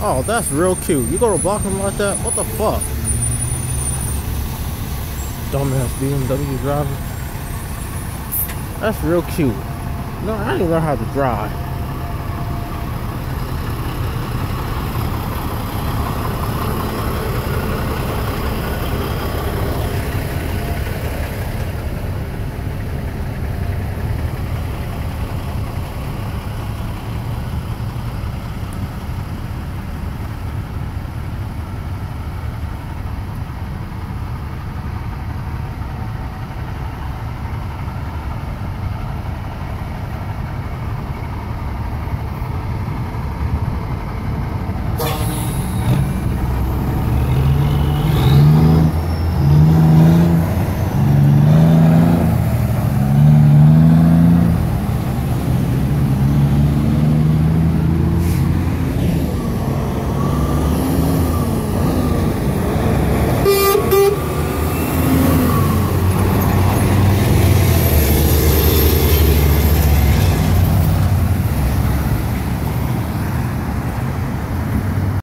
Oh, that's real cute. You gonna block him like that? What the fuck? Dumbass BMW driver. That's real cute. No, I didn't learn how to drive.